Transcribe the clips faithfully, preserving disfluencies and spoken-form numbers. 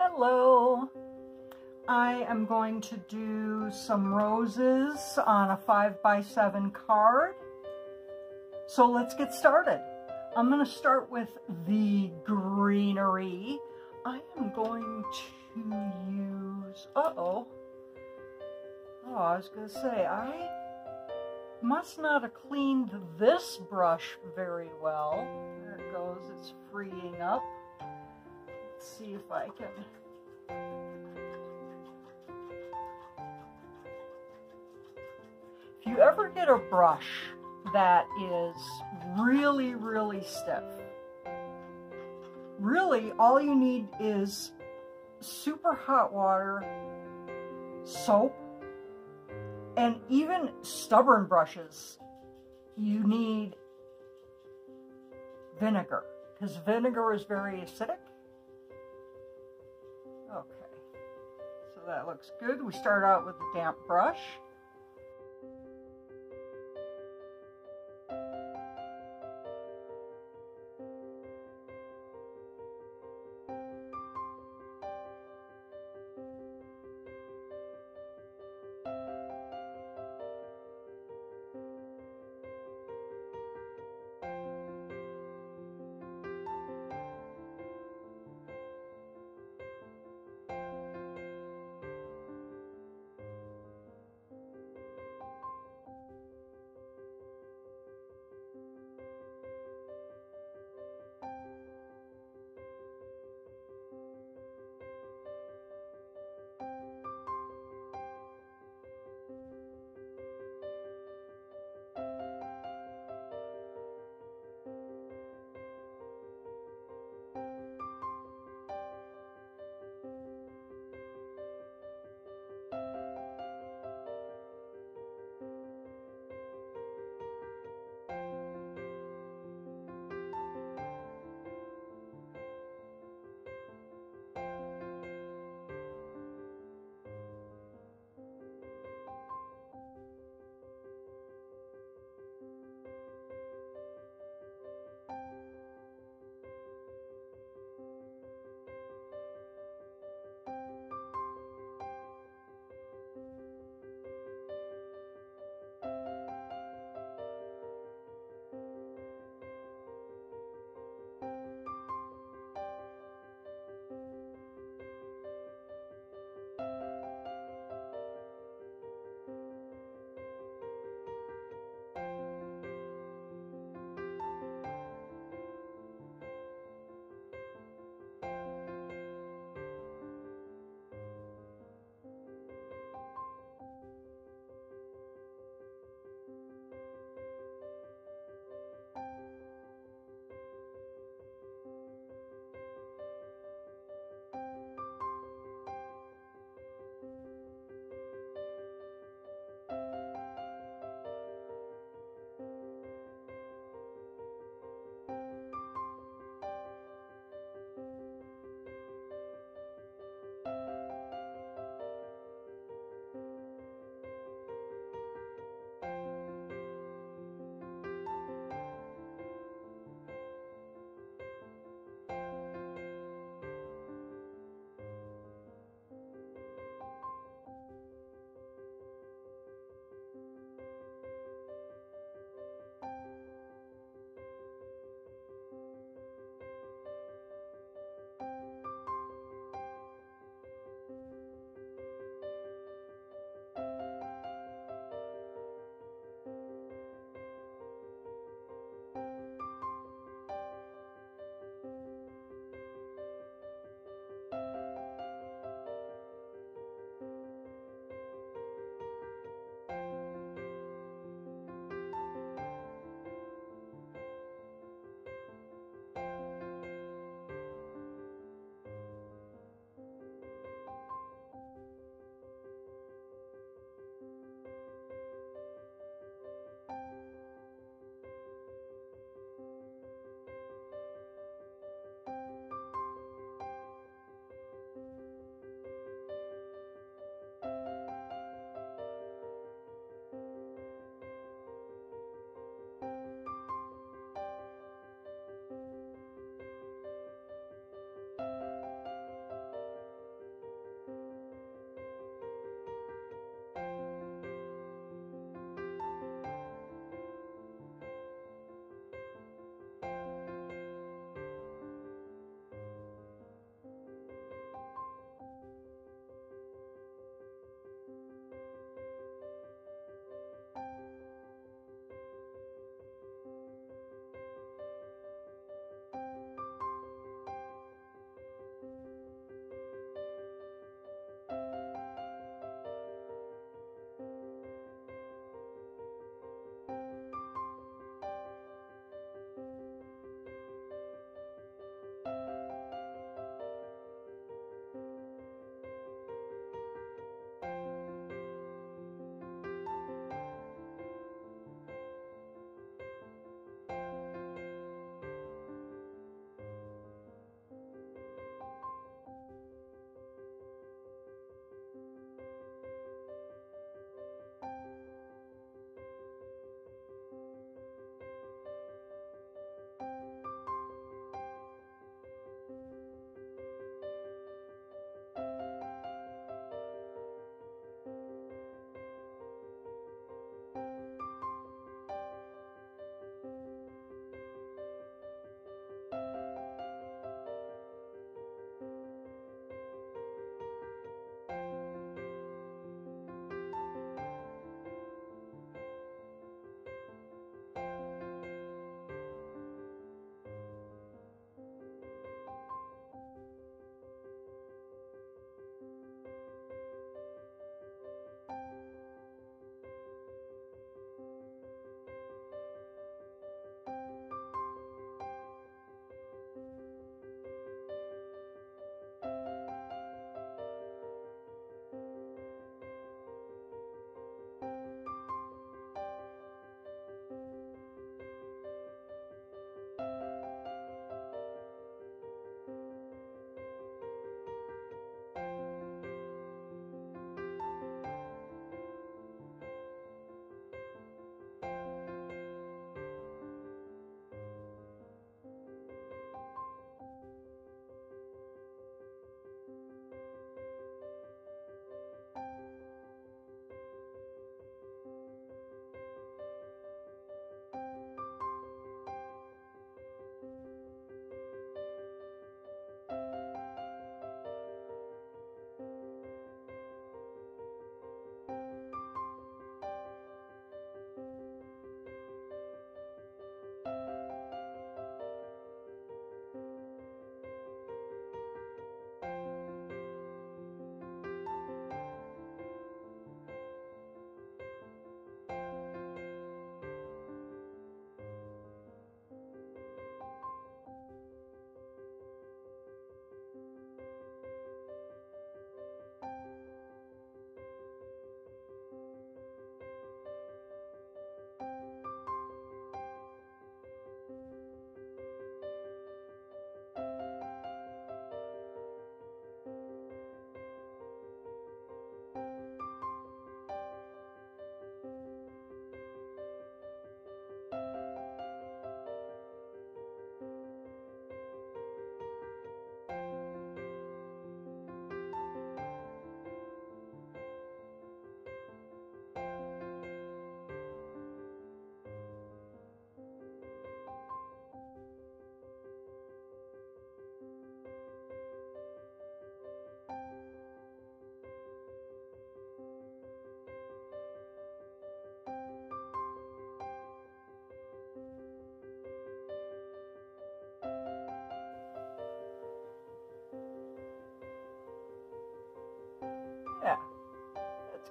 Hello! I am going to do some roses on a five by seven card. So let's get started. I'm going to start with the greenery. I am going to use, uh-oh. Oh, I was going to say, I must not have cleaned this brush very well. There it goes, it's freeing up. Let's see if I can. If you ever get a brush that is really, really stiff, really all you need is super hot water, soap, and even stubborn brushes, you need vinegar, because vinegar is very acidic. Okay, so that looks good. We start out with a damp brush.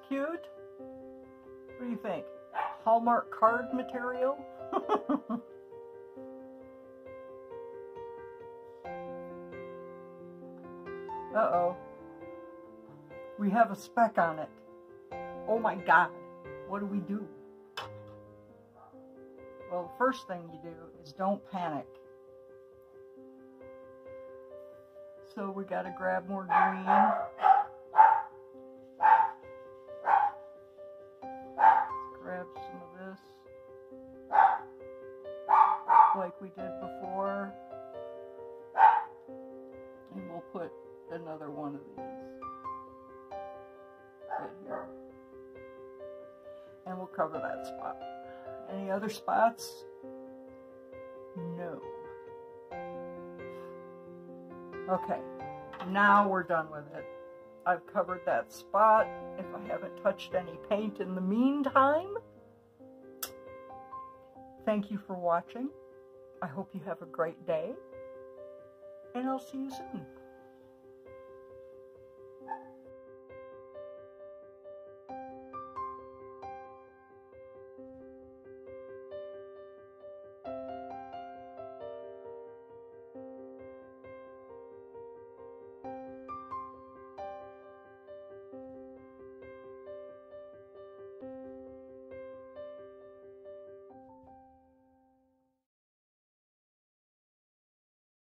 cute? What do you think? Hallmark card material? Uh-oh. We have a speck on it. Oh my God. What do we do? Well, the first thing you do is don't panic. So we got to grab more green. Grab some of this, like we did before. And we'll put another one of these right here. And we'll cover that spot. Any other spots? No. Okay, now we're done with it. I've covered that spot. If I haven't touched any paint in the meantime, thank you for watching. I hope you have a great day, and I'll see you soon.